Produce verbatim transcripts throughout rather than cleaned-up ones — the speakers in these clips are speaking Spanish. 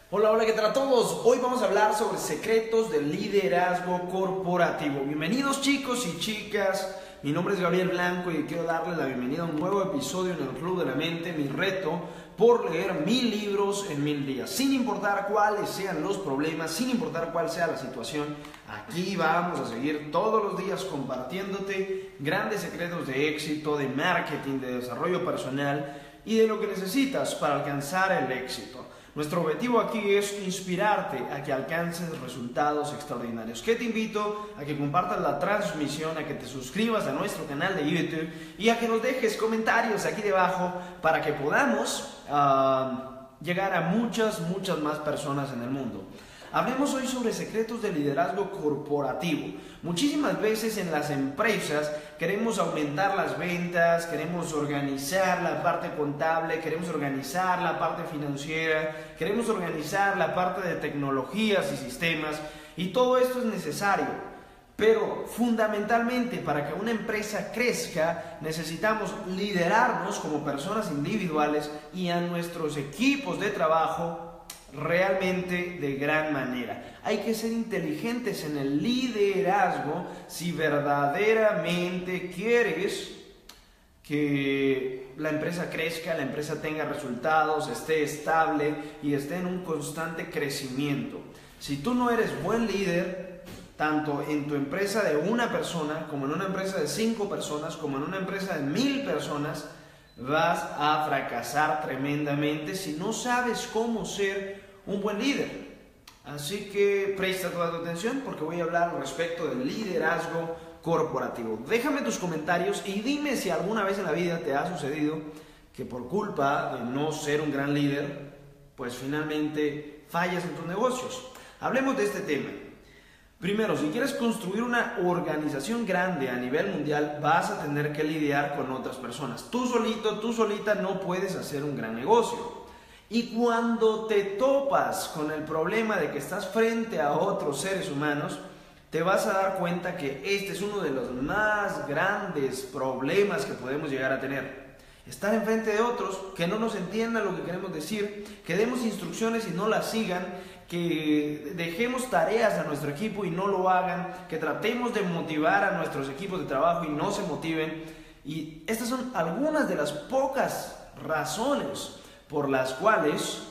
Hola, hola, ¿qué tal a todos? Hoy vamos a hablar sobre secretos del liderazgo corporativo. Bienvenidos chicos y chicas, mi nombre es Gabriel Blanco y quiero darles la bienvenida a un nuevo episodio en el Club de la Mente, mi reto por leer mil libros en mil días. Sin importar cuáles sean los problemas, sin importar cuál sea la situación, aquí vamos a seguir todos los días compartiéndote grandes secretos de éxito, de marketing, de desarrollo personal y de lo que necesitas para alcanzar el éxito. Nuestro objetivo aquí es inspirarte a que alcances resultados extraordinarios. Que te invito a que compartas la transmisión, a que te suscribas a nuestro canal de YouTube y a que nos dejes comentarios aquí debajo para que podamos uh, llegar a muchas, muchas más personas en el mundo. Hablemos hoy sobre secretos de liderazgo corporativo. Muchísimas veces en las empresas queremos aumentar las ventas, queremos organizar la parte contable, queremos organizar la parte financiera, queremos organizar la parte de tecnologías y sistemas, y todo esto es necesario. Pero fundamentalmente para que una empresa crezca necesitamos liderarnos como personas individuales y a nuestros equipos de trabajo realmente de gran manera. Hay que ser inteligentes en el liderazgo si verdaderamente quieres que la empresa crezca, la empresa tenga resultados, esté estable y esté en un constante crecimiento. Si tú no eres buen líder, tanto en tu empresa de una persona, como en una empresa de cinco personas, como en una empresa de mil personas, vas a fracasar tremendamente si no sabes cómo ser un buen líder. Así que presta toda tu atención porque voy a hablar respecto del liderazgo corporativo. Déjame tus comentarios y dime si alguna vez en la vida te ha sucedido que por culpa de no ser un gran líder, pues finalmente fallas en tus negocios. Hablemos de este tema. Primero, si quieres construir una organización grande a nivel mundial, vas a tener que lidiar con otras personas. Tú solito, tú solita no puedes hacer un gran negocio. Y cuando te topas con el problema de que estás frente a otros seres humanos, te vas a dar cuenta que este es uno de los más grandes problemas que podemos llegar a tener. Estar enfrente de otros que no nos entiendan lo que queremos decir, que demos instrucciones y no las sigan, que dejemos tareas a nuestro equipo y no lo hagan, que tratemos de motivar a nuestros equipos de trabajo y no se motiven. Y estas son algunas de las pocas razones por las cuales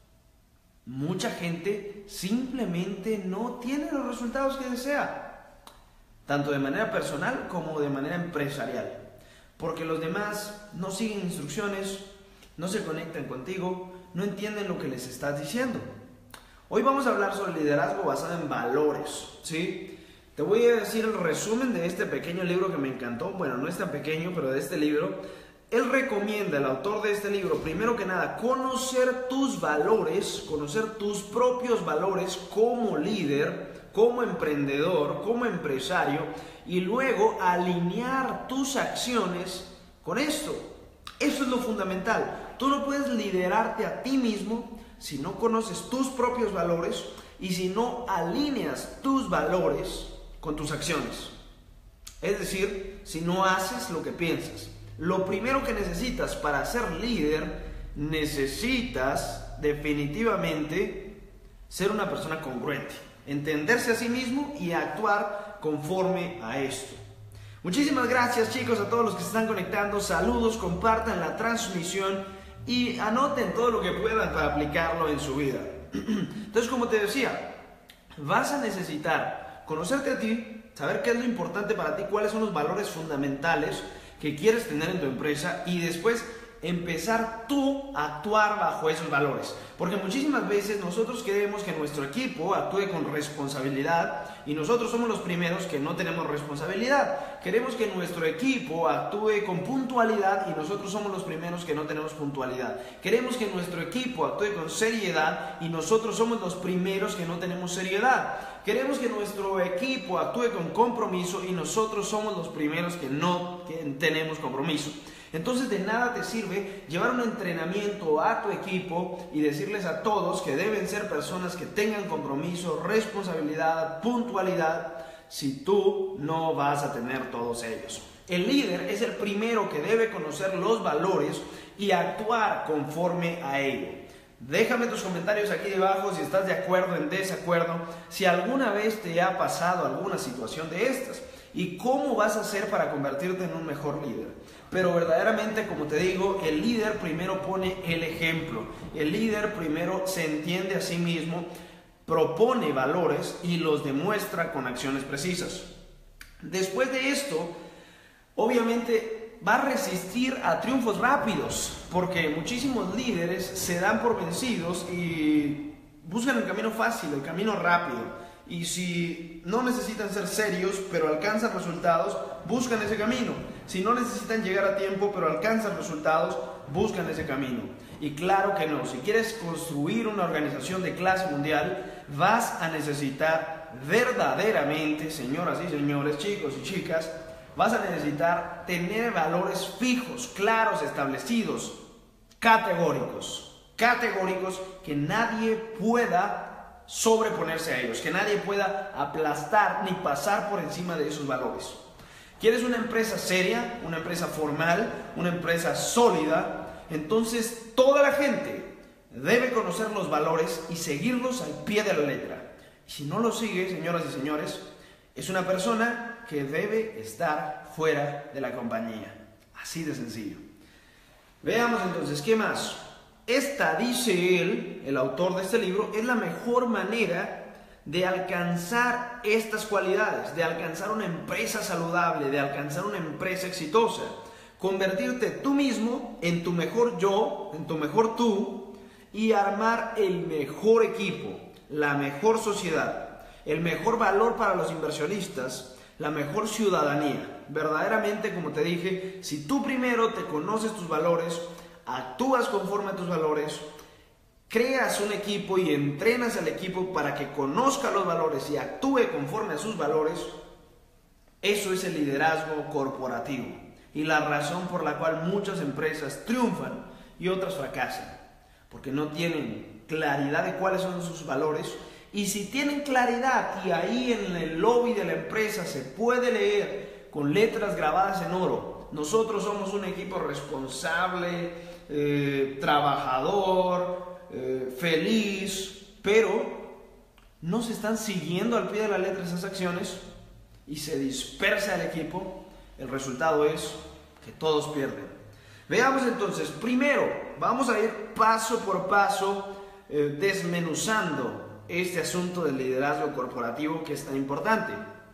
mucha gente simplemente no tiene los resultados que desea, tanto de manera personal como de manera empresarial, porque los demás no siguen instrucciones, no se conectan contigo, no entienden lo que les estás diciendo. Hoy vamos a hablar sobre liderazgo basado en valores, ¿sí? Te voy a decir el resumen de este pequeño libro que me encantó. Bueno, no es tan pequeño, pero de este libro. Él recomienda, el autor de este libro, primero que nada, conocer tus valores, conocer tus propios valores como líder, como emprendedor, como empresario, y luego alinear tus acciones con esto. Eso es lo fundamental. Tú no puedes liderarte a ti mismo si no conoces tus propios valores y si no alineas tus valores con tus acciones. Es decir, si no haces lo que piensas. Lo primero que necesitas para ser líder, necesitas definitivamente ser una persona congruente, entenderse a sí mismo y actuar conforme a esto. Muchísimas gracias chicos a todos los que se están conectando, saludos, compartan la transmisión y anoten todo lo que puedan para aplicarlo en su vida. Entonces, como te decía, vas a necesitar conocerte a ti, saber qué es lo importante para ti, cuáles son los valores fundamentales que quieres tener en tu empresa y después empezar tú a actuar bajo esos valores. Porque muchísimas veces nosotros queremos que nuestro equipo actúe con responsabilidad y nosotros somos los primeros que no tenemos responsabilidad. Queremos que nuestro equipo actúe con puntualidad y nosotros somos los primeros que no tenemos puntualidad. Queremos que nuestro equipo actúe con seriedad y nosotros somos los primeros que no tenemos seriedad. Queremos que nuestro equipo actúe con compromiso y nosotros somos los primeros que no tenemos compromiso. Entonces de nada te sirve llevar un entrenamiento a tu equipo y decirles a todos que deben ser personas que tengan compromiso, responsabilidad, puntualidad, si tú no vas a tener todos ellos. El líder es el primero que debe conocer los valores y actuar conforme a ello. Déjame tus comentarios aquí debajo si estás de acuerdo, en desacuerdo, si alguna vez te ha pasado alguna situación de estas y cómo vas a hacer para convertirte en un mejor líder. Pero verdaderamente, como te digo, el líder primero pone el ejemplo, el líder primero se entiende a sí mismo, propone valores y los demuestra con acciones precisas. Después de esto, obviamente va a resistir a triunfos rápidos, porque muchísimos líderes se dan por vencidos y buscan el camino fácil, el camino rápido. Y si no necesitan ser serios, pero alcanzan resultados, buscan ese camino. Si no necesitan llegar a tiempo, pero alcanzan resultados, buscan ese camino. Y claro que no, si quieres construir una organización de clase mundial, vas a necesitar verdaderamente, señoras y señores, chicos y chicas, vas a necesitar tener valores fijos, claros, establecidos, categóricos, categóricos que nadie pueda sobreponerse a ellos, que nadie pueda aplastar ni pasar por encima de esos valores. ¿Quieres una empresa seria, una empresa formal, una empresa sólida? Entonces toda la gente debe conocer los valores y seguirlos al pie de la letra. Y si no los sigue, señoras y señores, es una persona que debe estar fuera de la compañía. Así de sencillo. Veamos entonces, ¿qué más? Esta, dice él, el autor de este libro, es la mejor manera de alcanzar estas cualidades, de alcanzar una empresa saludable, de alcanzar una empresa exitosa. Convertirte tú mismo en tu mejor yo, en tu mejor tú, y armar el mejor equipo, la mejor sociedad, el mejor valor para los inversionistas, la mejor ciudadanía. Verdaderamente, como te dije, si tú primero te conoces tus valores, actúas conforme a tus valores, creas un equipo y entrenas al equipo para que conozca los valores y actúe conforme a sus valores, eso es el liderazgo corporativo y la razón por la cual muchas empresas triunfan y otras fracasan, porque no tienen claridad de cuáles son sus valores. Y si tienen claridad y ahí en el lobby de la empresa se puede leer con letras grabadas en oro: nosotros somos un equipo responsable, eh, trabajador, eh, feliz, pero no se están siguiendo al pie de la letra esas acciones y se dispersa el equipo, el resultado es que todos pierden. Veamos entonces, primero vamos a ir paso por paso eh, desmenuzando este asunto del liderazgo corporativo que es tan importante.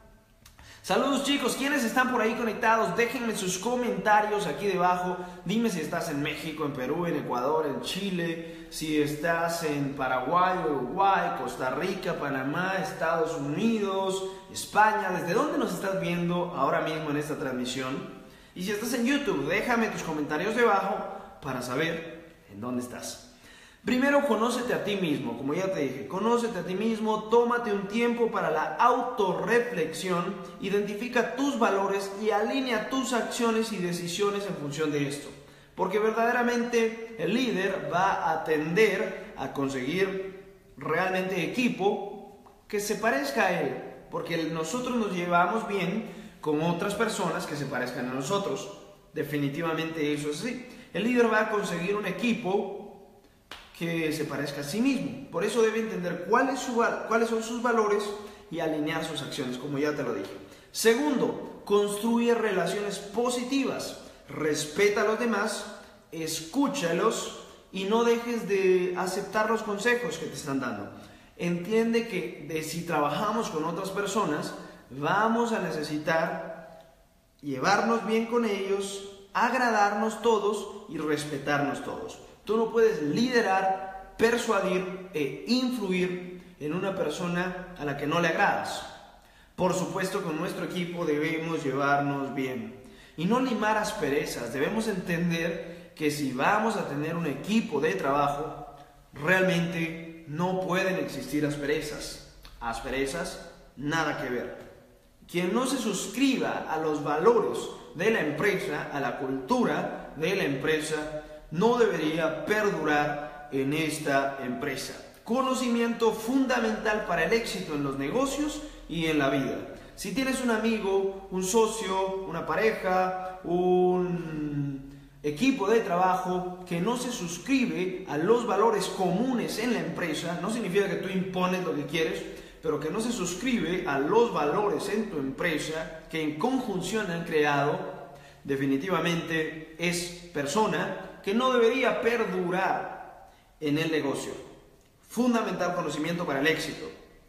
Saludos chicos, ¿quiénes están por ahí conectados? Déjenme sus comentarios aquí debajo. Dime si estás en México, en Perú, en Ecuador, en Chile, si estás en Paraguay, Uruguay, Costa Rica, Panamá, Estados Unidos, España. ¿Desde dónde nos estás viendo ahora mismo en esta transmisión? Y si estás en YouTube, déjame tus comentarios debajo para saber en dónde estás. Primero, conócete a ti mismo, como ya te dije, conócete a ti mismo, tómate un tiempo para la autorreflexión, identifica tus valores y alinea tus acciones y decisiones en función de esto. Porque verdaderamente el líder va a tender a conseguir realmente equipo que se parezca a él, porque nosotros nos llevamos bien con otras personas que se parezcan a nosotros. Definitivamente eso es así. El líder va a conseguir un equipo que se parezca a sí mismo. Por eso debe entender cuál es su, cuáles son sus valores y alinear sus acciones, como ya te lo dije. Segundo, construye relaciones positivas. Respeta a los demás, escúchalos y no dejes de aceptar los consejos que te están dando. Entiende que de, si trabajamos con otras personas, vamos a necesitar llevarnos bien con ellos, agradarnos todos y respetarnos todos. Tú no puedes liderar, persuadir e influir en una persona a la que no le agradas. Por supuesto, con nuestro equipo debemos llevarnos bien y no limar asperezas. Debemos entender que si vamos a tener un equipo de trabajo, realmente no pueden existir asperezas. Asperezas, nada que ver. Quien no se suscriba a los valores de la empresa, a la cultura de la empresa, no debería perdurar en esta empresa. Conocimiento fundamental para el éxito en los negocios y en la vida. Si tienes un amigo, un socio, una pareja, un equipo de trabajo que no se suscribe a los valores comunes en la empresa, no significa que tú impones lo que quieres, pero que no se suscribe a los valores en tu empresa que en conjunción han creado, definitivamente es persona que no debería perdurar en el negocio. Fundamental conocimiento para el éxito.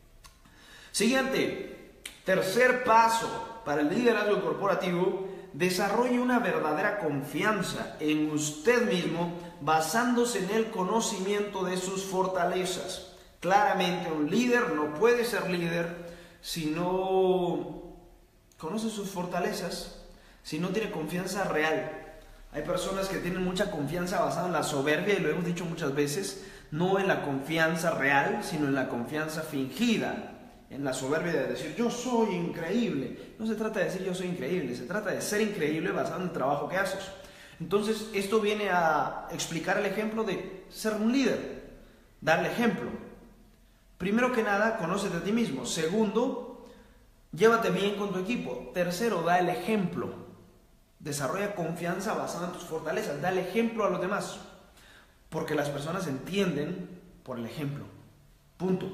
Siguiente, tercer paso para el liderazgo corporativo: desarrolle una verdadera confianza en usted mismo basándose en el conocimiento de sus fortalezas. Claramente un líder no puede ser líder si no conoce sus fortalezas, si no tiene confianza real. Hay personas que tienen mucha confianza basada en la soberbia, y lo hemos dicho muchas veces, no en la confianza real, sino en la confianza fingida. En la soberbia de decir yo soy increíble. No se trata de decir yo soy increíble, se trata de ser increíble basado en el trabajo que haces. Entonces esto viene a explicar el ejemplo de ser un líder, darle ejemplo. Primero que nada, conócete a ti mismo. Segundo, llévate bien con tu equipo. Tercero, da el ejemplo. Desarrolla confianza basada en tus fortalezas, da el ejemplo a los demás, porque las personas entienden por el ejemplo. Punto.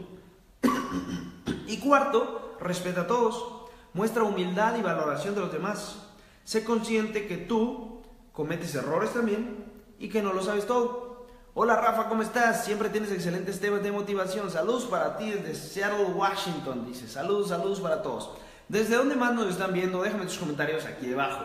Y cuarto, respeta a todos, muestra humildad y valoración de los demás. Sé consciente que tú cometes errores también y que no lo sabes todo. Hola Rafa, ¿cómo estás? Siempre tienes excelentes temas de motivación. Saludos para ti desde Seattle, Washington. Dice, saludos, saludos para todos. ¿Desde dónde más nos están viendo? Déjame tus comentarios aquí debajo.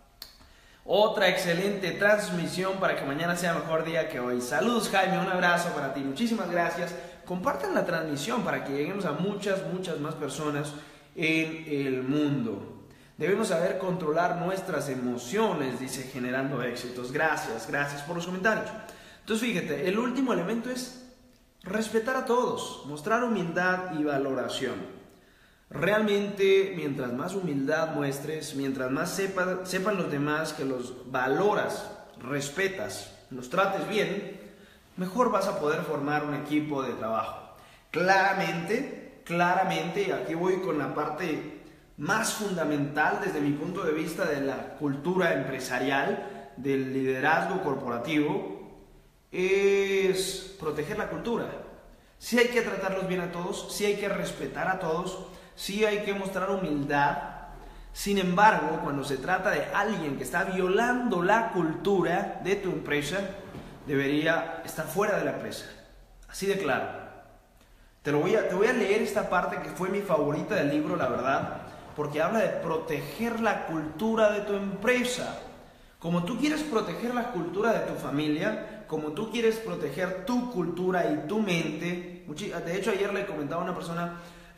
Otra excelente transmisión para que mañana sea mejor día que hoy. Saludos Jaime, un abrazo para ti. Muchísimas gracias. Compartan la transmisión para que lleguemos a muchas, muchas más personas en el mundo. Debemos saber controlar nuestras emociones, dice Generando Éxitos. Gracias, gracias por los comentarios. Entonces fíjate, el último elemento es respetar a todos, mostrar humildad y valoración. Realmente, mientras más humildad muestres, mientras más sepa, sepan los demás que los valoras, respetas, los trates bien, mejor vas a poder formar un equipo de trabajo. Claramente, claramente, y aquí voy con la parte más fundamental desde mi punto de vista de la cultura empresarial, del liderazgo corporativo, es proteger la cultura. Sí hay que tratarlos bien a todos, sí hay que respetar a todos, sí hay que mostrar humildad. Sin embargo, cuando se trata de alguien que está violando la cultura de tu empresa, debería estar fuera de la empresa. Así de claro. Te, lo voy a, te voy a leer esta parte que fue mi favorita del libro, la verdad, porque habla de proteger la cultura de tu empresa. Como tú quieres proteger la cultura de tu familia, como tú quieres proteger tu cultura y tu mente. De hecho, ayer le comentaba a una persona,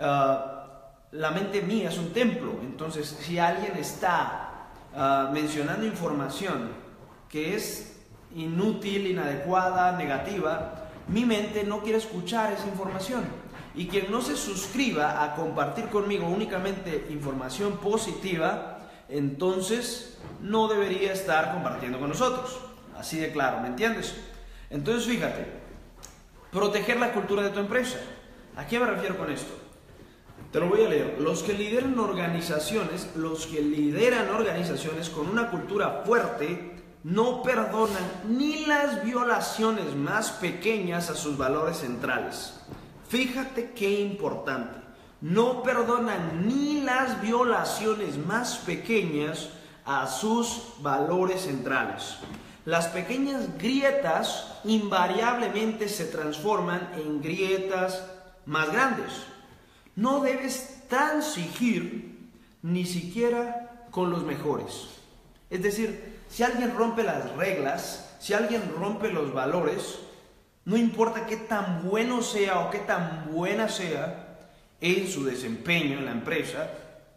uh, la mente mía es un templo. Entonces, si alguien está uh, mencionando información que es inútil, inadecuada, negativa, mi mente no quiere escuchar esa información. Y quien no se suscriba a compartir conmigo únicamente información positiva, entonces no debería estar compartiendo con nosotros. Así de claro, ¿me entiendes? Entonces fíjate, proteger la cultura de tu empresa. ¿A qué me refiero con esto? Te lo voy a leer. Los que lideran organizaciones, los que lideran organizaciones con una cultura fuerte, no perdonan ni las violaciones más pequeñas a sus valores centrales. Fíjate qué importante. No perdonan ni las violaciones más pequeñas a sus valores centrales. Las pequeñas grietas invariablemente se transforman en grietas más grandes. No debes transigir ni siquiera con los mejores. Es decir, si alguien rompe las reglas, si alguien rompe los valores, no importa qué tan bueno sea o qué tan buena sea en su desempeño en la empresa,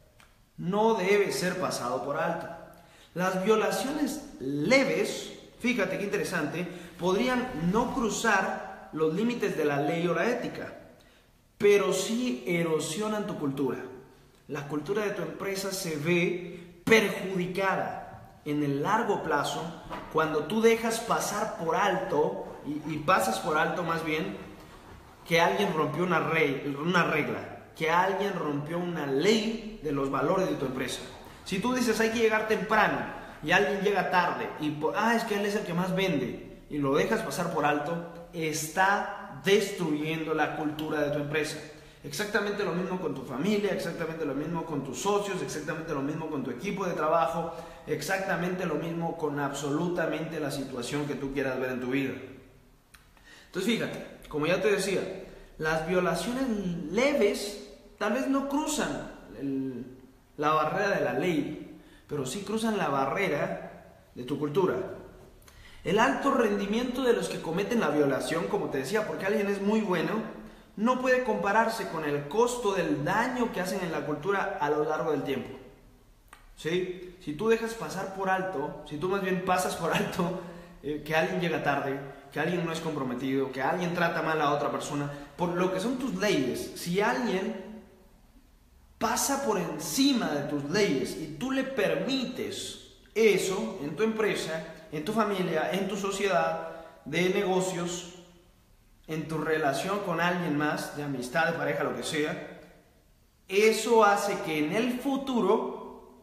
no debe ser pasado por alto. Las violaciones leves, fíjate qué interesante, podrían no cruzar los límites de la ley o la ética, pero sí erosionan tu cultura. La cultura de tu empresa se ve perjudicada en el largo plazo cuando tú dejas pasar por alto y, y pasas por alto más bien que alguien rompió una, rey, una regla, que alguien rompió una ley de los valores de tu empresa. Si tú dices hay que llegar temprano, y alguien llega tarde y por, ah, es que él es el que más vende y lo dejas pasar por alto, está destruyendo la cultura de tu empresa. Exactamente lo mismo con tu familia, exactamente lo mismo con tus socios, exactamente lo mismo con tu equipo de trabajo, exactamente lo mismo con absolutamente la situación que tú quieras ver en tu vida. Entonces fíjate, como ya te decía, las violaciones leves tal vez no cruzan el, la barrera de la ley, pero sí cruzan la barrera de tu cultura. El alto rendimiento de los que cometen la violación, como te decía, porque alguien es muy bueno, no puede compararse con el costo del daño que hacen en la cultura a lo largo del tiempo. ¿Sí? Si tú dejas pasar por alto, si tú más bien pasas por alto eh, que alguien llega tarde, que alguien no es comprometido, que alguien trata mal a otra persona, por lo que son tus leyes, si alguien pasa por encima de tus leyes y tú le permites eso en tu empresa, en tu familia, en tu sociedad de negocios, en tu relación con alguien más, de amistad, de pareja, lo que sea, eso hace que en el futuro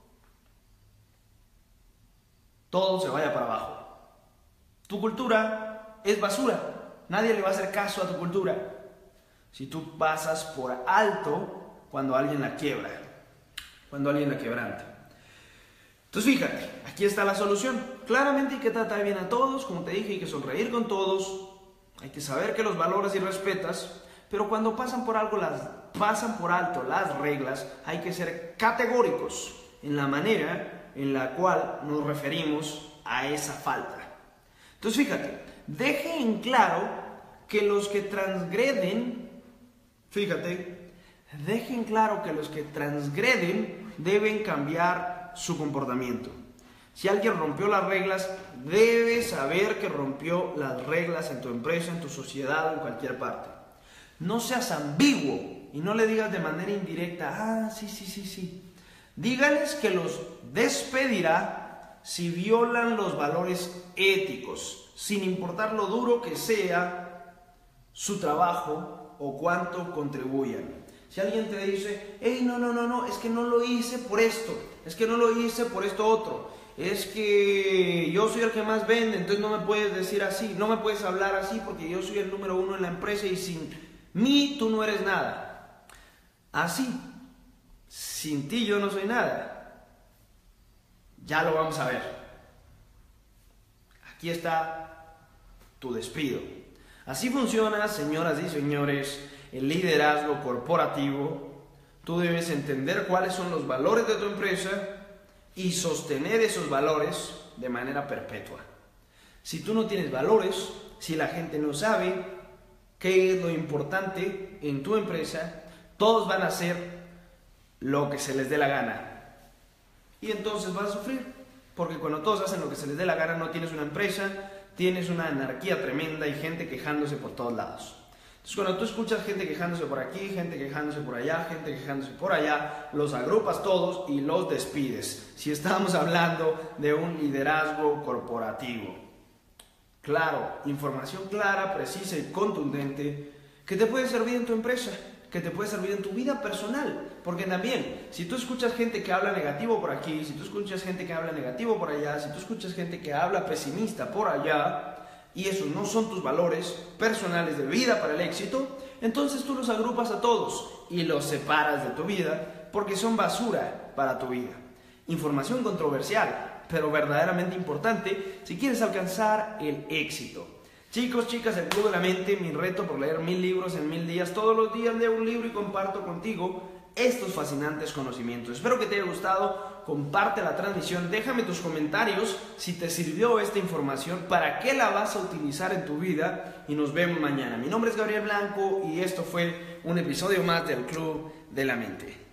todo se vaya para abajo. Tu cultura es basura, nadie le va a hacer caso a tu cultura si tú pasas por alto cuando alguien la quiebra, cuando alguien la quebranta. Entonces fíjate, aquí está la solución. Claramente hay que tratar bien a todos, como te dije, hay que sonreír con todos, hay que saber que los valoras y respetas, pero cuando pasan por algo, las pasan por alto las reglas, hay que ser categóricos en la manera en la cual nos referimos a esa falta. Entonces fíjate, deje en claro que los que transgreden, fíjate, dejen claro que los que transgreden deben cambiar su comportamiento. Si alguien rompió las reglas, debes saber que rompió las reglas en tu empresa, en tu sociedad o en cualquier parte. No seas ambiguo y no le digas de manera indirecta, ah, sí, sí, sí, sí. Dígales que los despedirá si violan los valores éticos, sin importar lo duro que sea su trabajo o cuánto contribuyan. Si alguien te dice, hey, no, no, no, no, es que no lo hice por esto, es que no lo hice por esto otro, es que yo soy el que más vende, entonces no me puedes decir así, no me puedes hablar así porque yo soy el número uno en la empresa y sin mí tú no eres nada. Así, sin ti yo no soy nada. Ya lo vamos a ver. Aquí está tu despido. Así funciona, señoras y señores, el liderazgo corporativo. Tú debes entender cuáles son los valores de tu empresa y sostener esos valores de manera perpetua. Si tú no tienes valores, si la gente no sabe qué es lo importante en tu empresa, todos van a hacer lo que se les dé la gana. Y entonces vas a sufrir, porque cuando todos hacen lo que se les dé la gana, no tienes una empresa, tienes una anarquía tremenda y gente quejándose por todos lados. Entonces cuando tú escuchas gente quejándose por aquí, gente quejándose por allá, gente quejándose por allá, los agrupas todos y los despides. Si estamos hablando de un liderazgo corporativo. Claro, información clara, precisa y contundente que te puede servir en tu empresa, que te puede servir en tu vida personal. Porque también, si tú escuchas gente que habla negativo por aquí, si tú escuchas gente que habla negativo por allá, si tú escuchas gente que habla pesimista por allá, y esos no son tus valores personales de vida para el éxito, entonces tú los agrupas a todos y los separas de tu vida porque son basura para tu vida. Información controversial, pero verdaderamente importante si quieres alcanzar el éxito. Chicos, chicas, el Club de la Mente, mi reto por leer mil libros en mil días. Todos los días leo un libro y comparto contigo estos fascinantes conocimientos. Espero que te haya gustado, comparte la transmisión, déjame tus comentarios si te sirvió esta información, para qué la vas a utilizar en tu vida y nos vemos mañana. Mi nombre es Gabriel Blanco y esto fue un episodio más del Club de la Mente.